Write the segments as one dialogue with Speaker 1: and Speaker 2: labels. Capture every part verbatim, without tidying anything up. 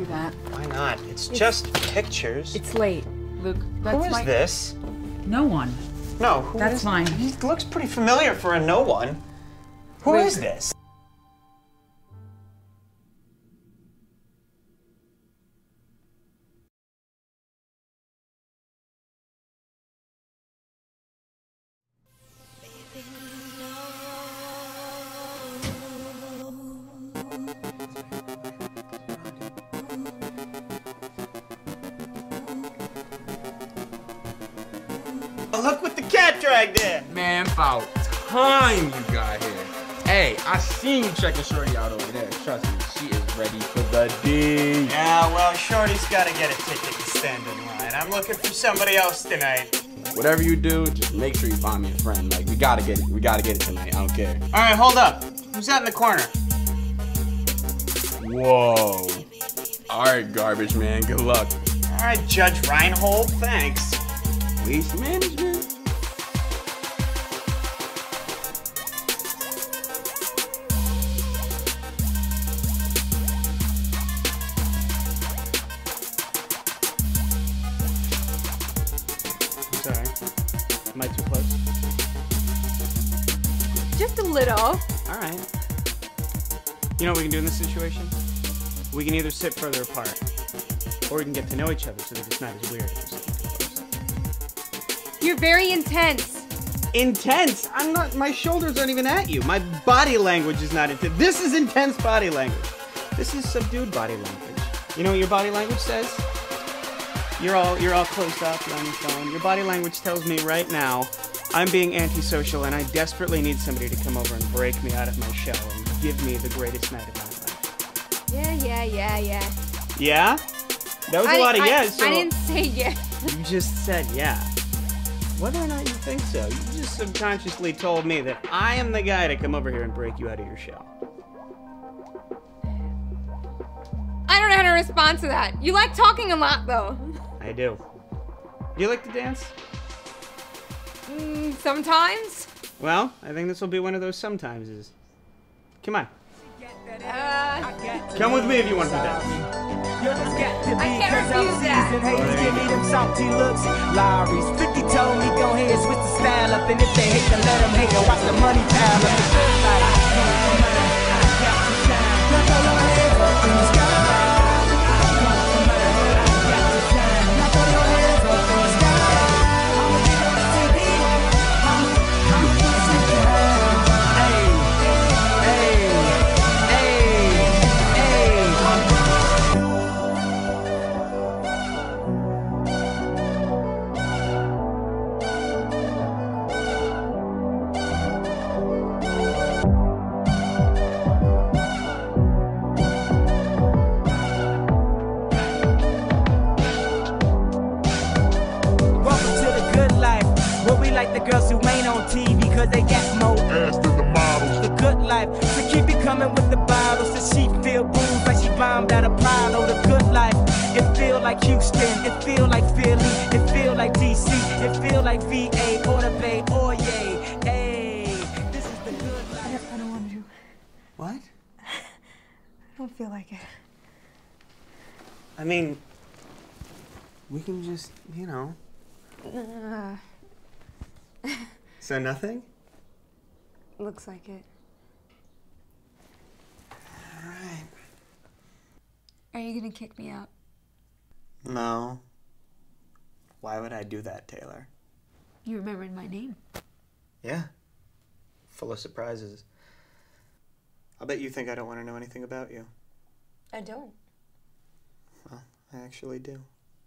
Speaker 1: do that.
Speaker 2: Why not? It's,
Speaker 1: It's
Speaker 2: just pictures.
Speaker 1: It's late, Luke. That's
Speaker 2: Who is
Speaker 1: my...
Speaker 2: this?
Speaker 1: No one.
Speaker 2: No, who
Speaker 1: That's
Speaker 2: is...
Speaker 1: fine.
Speaker 2: He looks pretty familiar for a no one. Who
Speaker 1: Luke.
Speaker 2: is this? Look what the cat dragged in!
Speaker 3: Man, about time you got here. Hey, I seen you checking Shorty out over there. Trust me, she is ready for the D.
Speaker 2: Yeah, well, Shorty's gotta get a ticket to stand in line. I'm looking for somebody else tonight.
Speaker 3: Whatever you do, just make sure you find me a friend. Like, we gotta get it. We gotta get it tonight. I don't care.
Speaker 2: All right, hold up. Who's that in the corner?
Speaker 3: Whoa. All right, garbage man. Good luck.
Speaker 2: All right, Judge Reinhold. Thanks.
Speaker 3: Waste management.
Speaker 2: Sorry. Am I too close?
Speaker 4: Just a little.
Speaker 2: All right. You know what we can do in this situation? We can either sit further apart, or we can get to know each other so that it's not as weird if we're sitting too close.
Speaker 4: You're very intense.
Speaker 2: Intense? I'm not, my shoulders aren't even at you. My body language is not intense. This is intense body language. This is subdued body language. You know what your body language says? You're all, you're all closed up, you're on your phone. Your body language tells me right now, I'm being antisocial and I desperately need somebody to come over and break me out of my shell and give me the greatest night of my life.
Speaker 4: Yeah, yeah, yeah, yeah.
Speaker 2: Yeah? That was
Speaker 4: I,
Speaker 2: a lot of
Speaker 4: I,
Speaker 2: yes. So
Speaker 4: I didn't say yeah.
Speaker 2: You just said yeah. Whether or not you think so, you just subconsciously told me that I am the guy to come over here and break you out of your shell.
Speaker 4: I don't know how to respond to that. You like talking a lot, though.
Speaker 2: I do. Do you like to dance?
Speaker 4: Mm, sometimes.
Speaker 2: Well, I think this will be one of those sometimes-is. Come on.
Speaker 4: Uh,
Speaker 2: Come with me if you want to dance.
Speaker 4: I can't refuse that.
Speaker 5: Give me them salty looks. Lowry's fifty told me go ahead, switch the style up. And if they hate, then let them hate and watch the money pile up. The girls who ain't on T V cause they got more ass than the models. The good life, so keep it coming with the bottles. So she feel booze like she bombed out a pile. Oh, the good life, it feel like Houston, it feel like Philly, it feel like D C, it feel like V A or the Bay, or yay. Hey, this is the good life.
Speaker 6: I don't want to.
Speaker 2: What?
Speaker 6: I don't feel like it.
Speaker 2: I mean, we can just, you know.
Speaker 6: Uh,
Speaker 2: So nothing?
Speaker 6: looks like it.
Speaker 2: All right.
Speaker 6: Are you gonna kick me out?
Speaker 2: No. Why would I do that, Taylor?
Speaker 6: You remembered my name.
Speaker 2: Yeah. Full of surprises. I'll bet you think I don't want to know anything about you.
Speaker 6: I don't.
Speaker 2: Well, I actually do.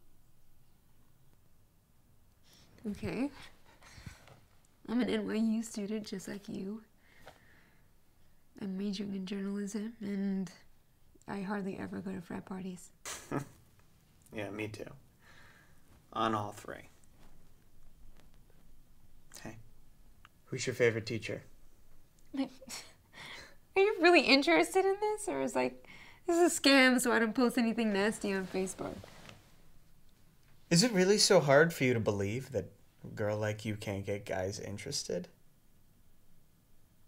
Speaker 6: Okay. I'm an N Y U student just like you. I'm majoring in journalism and I hardly ever go to frat parties.
Speaker 2: Yeah, me too. On all three. Hey, who's your favorite teacher?
Speaker 6: Are you really interested in this? Or is like, this is a scam so I don't post anything nasty on Facebook?
Speaker 2: Is it really so hard for you to believe that a girl like you can't get guys interested?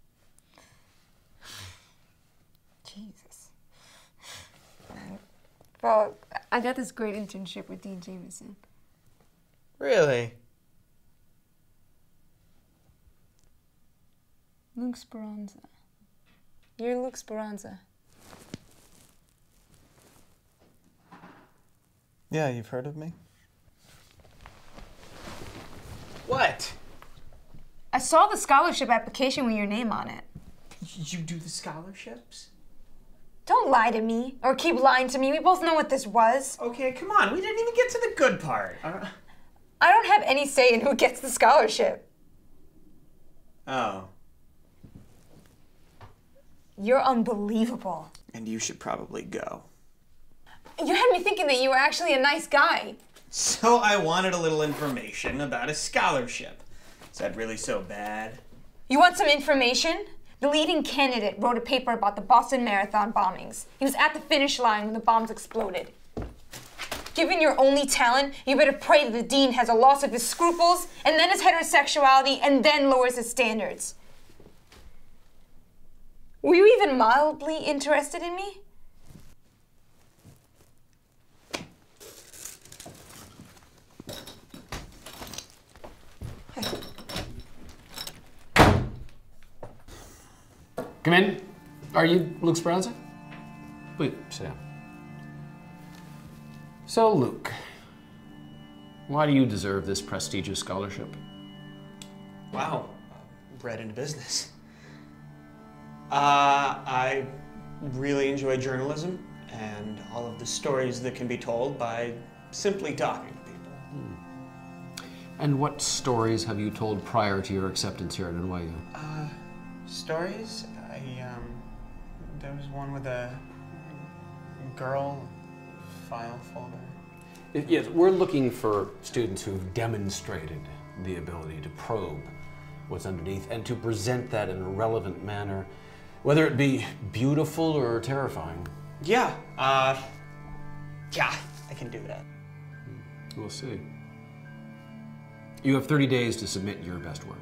Speaker 6: Jesus. Well, I got this great internship with Dean Jameson.
Speaker 2: Really?
Speaker 6: Luke Speranza. You're Luke Speranza.
Speaker 2: Yeah, you've heard of me? What?
Speaker 6: I saw the scholarship application with your name on it.
Speaker 2: You do the scholarships?
Speaker 6: Don't lie to me, or keep lying to me. We both know what this was.
Speaker 2: Okay, come on. We didn't even get to the good part. Uh...
Speaker 6: I don't have any say in who gets the scholarship.
Speaker 2: Oh.
Speaker 6: You're unbelievable.
Speaker 2: And you should probably go.
Speaker 6: You had me thinking that you were actually a nice guy.
Speaker 2: So I wanted a little information about a scholarship. Is that really so bad?
Speaker 6: You want some information? The leading candidate wrote a paper about the Boston Marathon bombings. He was at the finish line when the bombs exploded. Given your only talent, you better pray that the dean has a loss of his scruples, and then his heterosexuality, and then lowers his standards. Were you even mildly interested in me?
Speaker 7: Come in. Are you Luke Speranza? Please, sit down. So, Luke, why do you deserve this prestigious scholarship?
Speaker 2: Wow. Bred into business. Uh, I really enjoy journalism and all of the stories that can be told by simply talking to people.
Speaker 7: Hmm. And what stories have you told prior to your acceptance here at N Y U?
Speaker 2: Uh, stories? I, um, there was one with a girl file folder.
Speaker 7: Yes, we're looking for students who've demonstrated the ability to probe what's underneath and to present that in a relevant manner, whether it be beautiful or terrifying.
Speaker 2: Yeah, uh, yeah, I can do that.
Speaker 7: We'll see. You have thirty days to submit your best work.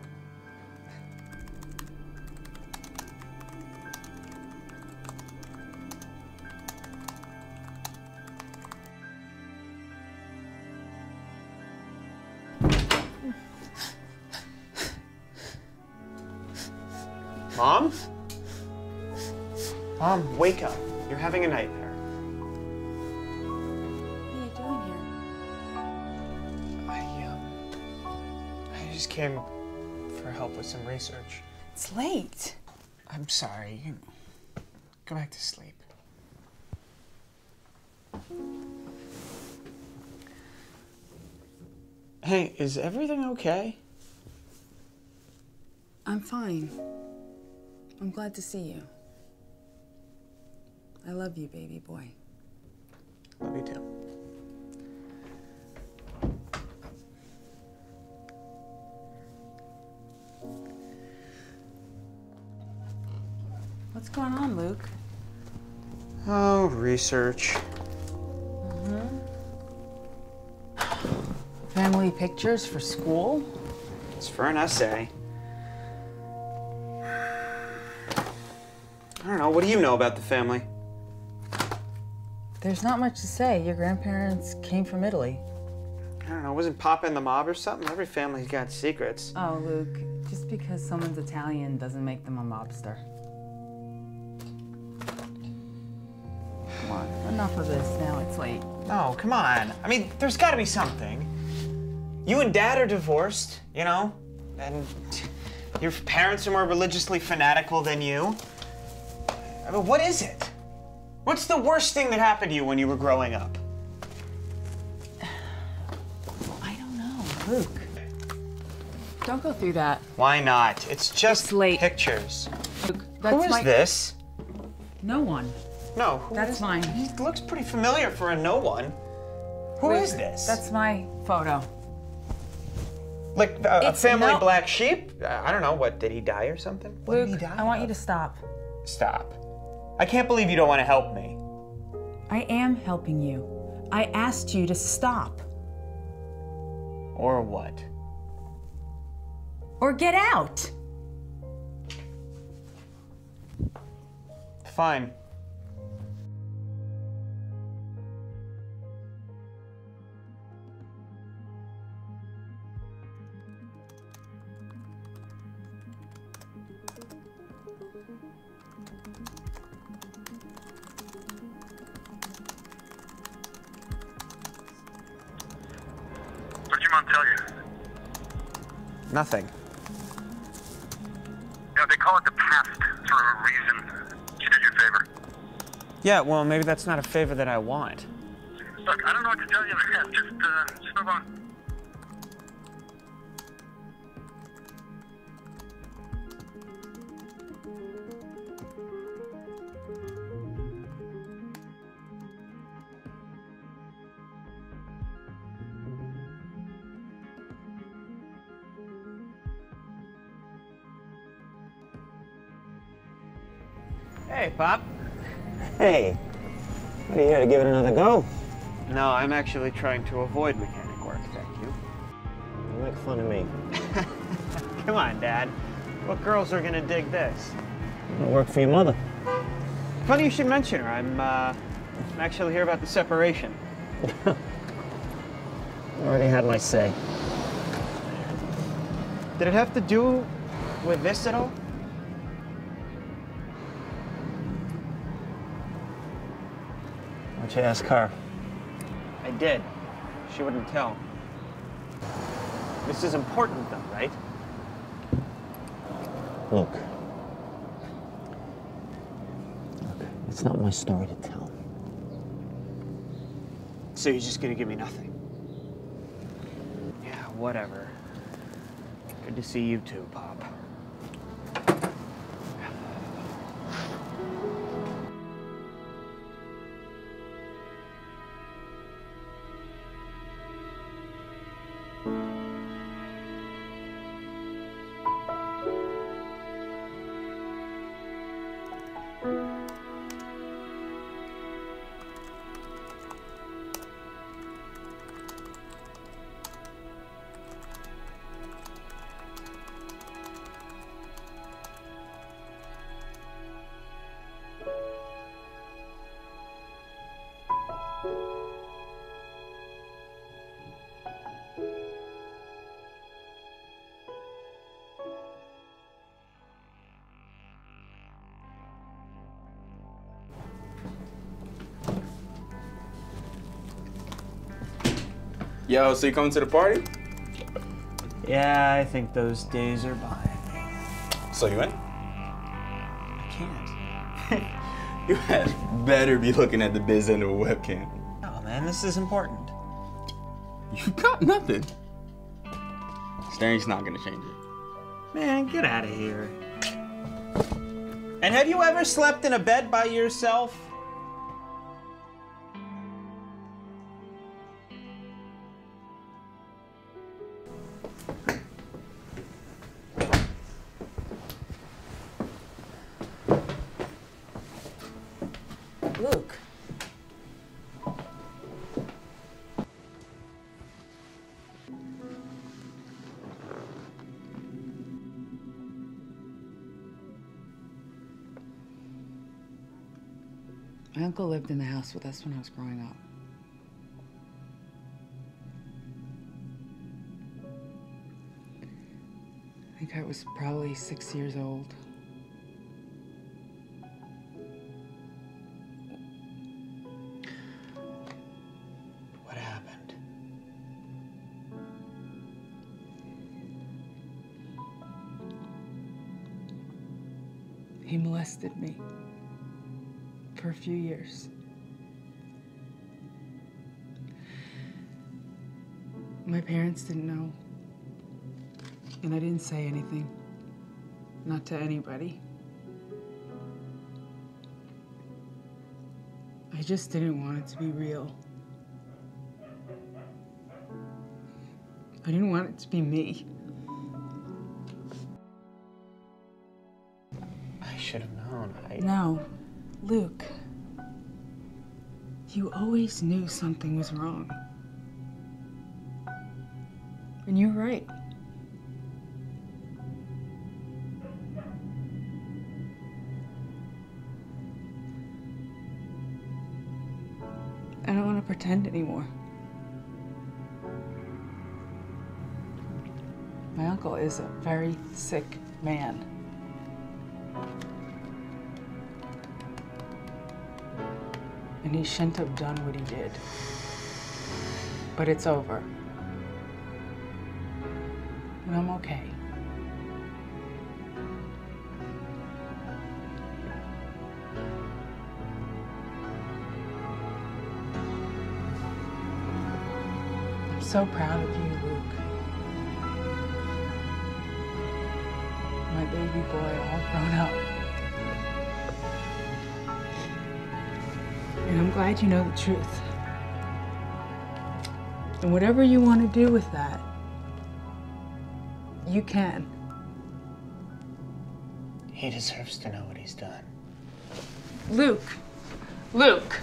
Speaker 2: Mom? Mom, wake up. You're having a nightmare.
Speaker 1: What are you doing here?
Speaker 2: I, um, I just came for help with some research.
Speaker 1: It's late.
Speaker 2: I'm sorry. You go back to sleep. Hey, is everything okay?
Speaker 1: I'm fine. I'm glad to see you. I love you, baby boy.
Speaker 2: Love you too.
Speaker 1: What's going on, Luke?
Speaker 2: Oh, research.
Speaker 1: Mm-hmm. Family pictures for school?
Speaker 2: It's for an essay. I don't know, what do you know about the family?
Speaker 1: There's not much to say. Your grandparents came from Italy.
Speaker 2: I don't know, wasn't Papa in the mob or something? Every family's got secrets.
Speaker 1: Oh, Luke, just because someone's Italian doesn't make them a mobster. Come on, enough of this now, it's late.
Speaker 2: No, come on. I mean, there's gotta be something. You and Dad are divorced, you know? And your parents are more religiously fanatical than you. I mean, what is it? What's the worst thing that happened to you when you were growing up?
Speaker 1: I don't know, Luke. Don't go through that.
Speaker 2: Why not? It's just
Speaker 1: It's late.
Speaker 2: pictures.
Speaker 1: Luke, that's
Speaker 2: Who is
Speaker 1: my...
Speaker 2: this?
Speaker 1: No one.
Speaker 2: No, who
Speaker 1: That's
Speaker 2: is-
Speaker 1: mine.
Speaker 2: He looks pretty familiar for a no one. Who
Speaker 1: Luke,
Speaker 2: is this?
Speaker 1: That's my photo.
Speaker 2: like a, a
Speaker 1: It's
Speaker 2: family
Speaker 1: no-
Speaker 2: black sheep? Uh, I don't know. What, did he die or something? What did he
Speaker 1: Luke,
Speaker 2: die
Speaker 1: I want you
Speaker 2: of?
Speaker 1: to stop.
Speaker 2: Stop. I can't believe you don't want to help me.
Speaker 1: I am helping you. I asked you to stop.
Speaker 2: Or what?
Speaker 1: Or get out.
Speaker 2: Fine.
Speaker 8: What'd your mom tell you?
Speaker 2: Nothing.
Speaker 8: Yeah, they call it the past for a reason. She did you a favor.
Speaker 2: Yeah, well, maybe that's not a favor that I want.
Speaker 8: Look, I don't know what to tell you, man. Just, uh, just move on.
Speaker 2: Hey, Pop.
Speaker 9: Hey, are you here to give it another go?
Speaker 2: No, I'm actually trying to avoid mechanic work, thank you.
Speaker 9: You make fun of me.
Speaker 2: Come on, Dad. What girls are gonna dig this?
Speaker 9: It'll work for your mother.
Speaker 2: Funny you should mention her. I'm, uh, I'm actually here about the separation.
Speaker 9: I already had my say.
Speaker 2: Did it have to do with this at all?
Speaker 9: Why'd you ask her?
Speaker 2: I did. She wouldn't tell. This is important, though, right?
Speaker 9: Look. Look, it's not my story to tell.
Speaker 2: So you're just gonna give me nothing? Yeah, whatever. Good to see you too, Pop.
Speaker 3: Yo, so you coming to the party?
Speaker 2: Yeah, I think those days are behind me.
Speaker 3: So you in?
Speaker 2: I can't.
Speaker 3: You had better be looking at the biz end of a webcam.
Speaker 2: Oh man, this is important.
Speaker 3: You got nothing. Staring's not gonna change it.
Speaker 2: Man, get out of here. And have you ever slept in a bed by yourself?
Speaker 1: Luke. My uncle lived in the house with us when I was growing up. I think I was probably six years old.
Speaker 2: What happened?
Speaker 1: He molested me for a few years. My parents didn't know, and I didn't say anything, not to anybody. I just didn't want it to be real. I didn't want it to be me.
Speaker 2: I should have known. I...
Speaker 1: No, Luke. You always knew something was wrong. And you're right. I don't want to pretend anymore. My uncle is a very sick man. And he shouldn't have done what he did. But it's over. And I'm okay. I'm so proud of you, Luke. My baby boy all grown up. And I'm glad you know the truth. And whatever you want to do with that, you can.
Speaker 2: He deserves to know what he's done.
Speaker 1: Luke. Luke.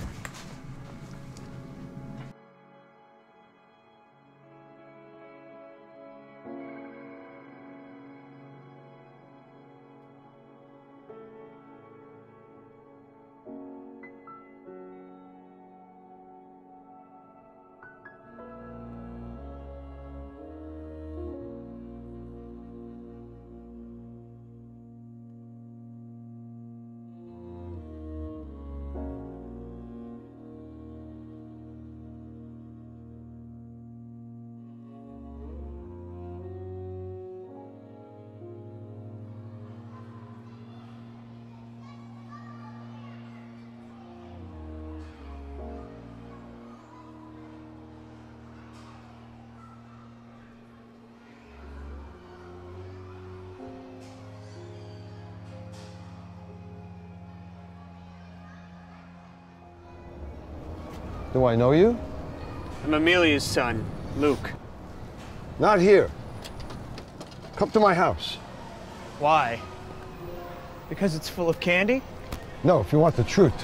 Speaker 10: Do I know you?
Speaker 2: I'm Amelia's son, Luke.
Speaker 10: Not here. Come to my house.
Speaker 2: Why? Because it's full of candy?
Speaker 10: No, if you want the truth.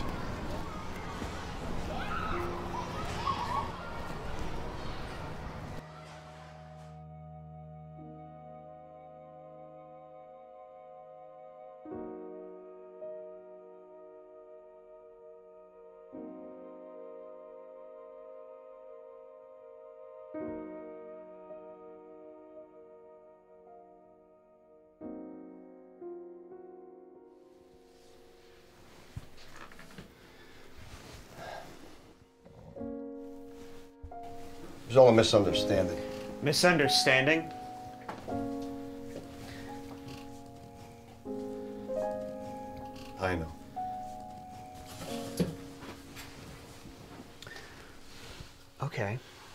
Speaker 10: It was all a misunderstanding.
Speaker 2: Misunderstanding?
Speaker 10: I know.
Speaker 2: Okay.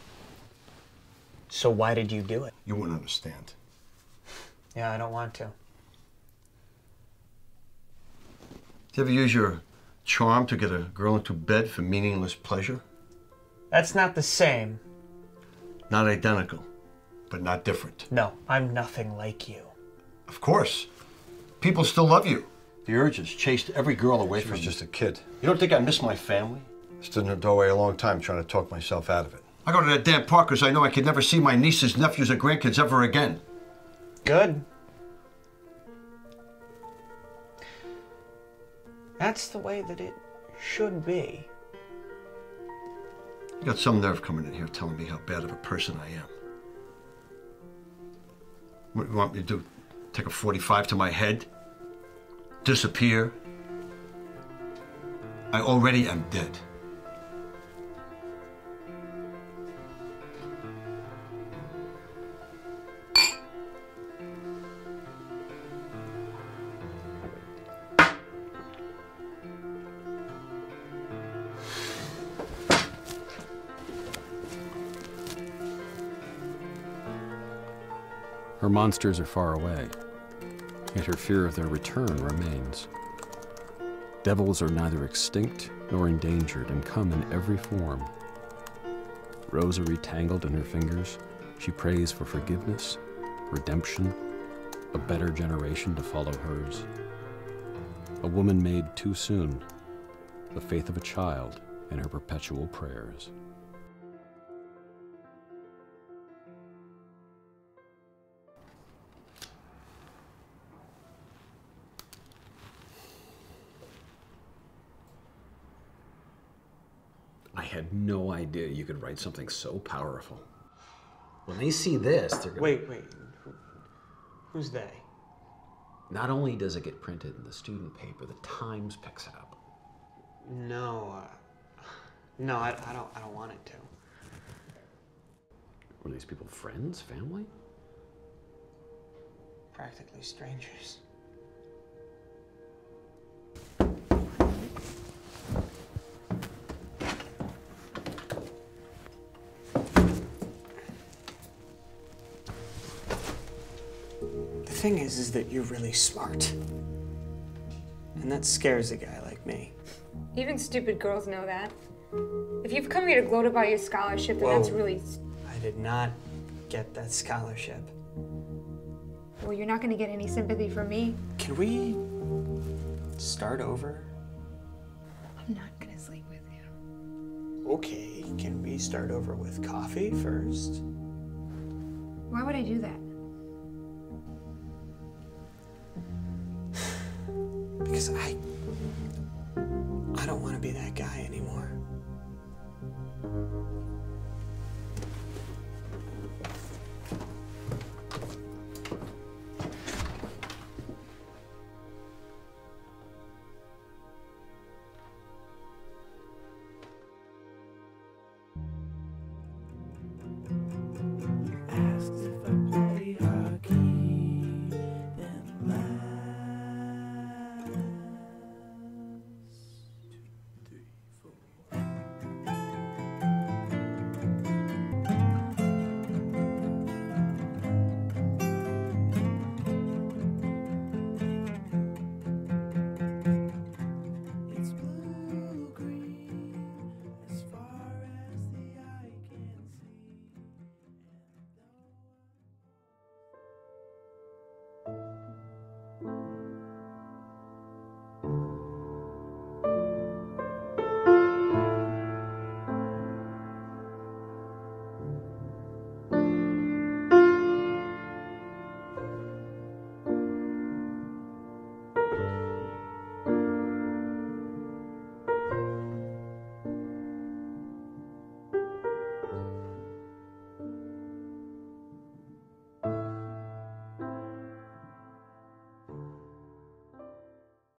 Speaker 2: So why did you do it?
Speaker 10: You wouldn't understand.
Speaker 2: Yeah, I don't want to.
Speaker 10: Do you ever use your charm to get a girl into bed for meaningless pleasure?
Speaker 2: That's not the same.
Speaker 10: Not identical, but not different.
Speaker 2: No, I'm nothing like you.
Speaker 10: Of course. People still love you. The urges chased every girl away from me. She was just a kid. You don't think I miss my family? Stood in her doorway a long time trying to talk myself out of it. I go to that damn park because I know I could never see my nieces, nephews, or grandkids ever again.
Speaker 2: Good. That's the way that it should be.
Speaker 10: You got some nerve coming in here telling me how bad of a person I am. What do you want me to do? Take a forty-five to my head? Disappear? I already am dead.
Speaker 7: Her monsters are far away, yet her fear of their return remains. Devils are neither extinct nor endangered and come in every form. Rosary tangled in her fingers, she prays for forgiveness, redemption, a better generation to follow hers. A woman made too soon, the faith of a child in her perpetual prayers. I had no idea you could write something so powerful. When they see this, they're gonna...
Speaker 2: Wait, wait. Who, who's they?
Speaker 7: Not only does it get printed in the student paper, the Times picks it up.
Speaker 2: No. Uh, No, I, I don't. I don't want it to.
Speaker 7: Were these people friends, family?
Speaker 2: Practically strangers. The thing is, is that you're really smart. And that scares a guy like me.
Speaker 4: Even stupid girls know that. If you've come here to gloat about your scholarship, then
Speaker 2: Whoa.
Speaker 4: that's really...
Speaker 2: I did not get that scholarship.
Speaker 4: Well, you're not gonna get any sympathy from me.
Speaker 2: Can we start over?
Speaker 4: I'm not gonna sleep with you.
Speaker 2: Okay, can we start over with coffee first?
Speaker 4: Why would I do that?
Speaker 2: Because I... I don't want to be that guy anymore.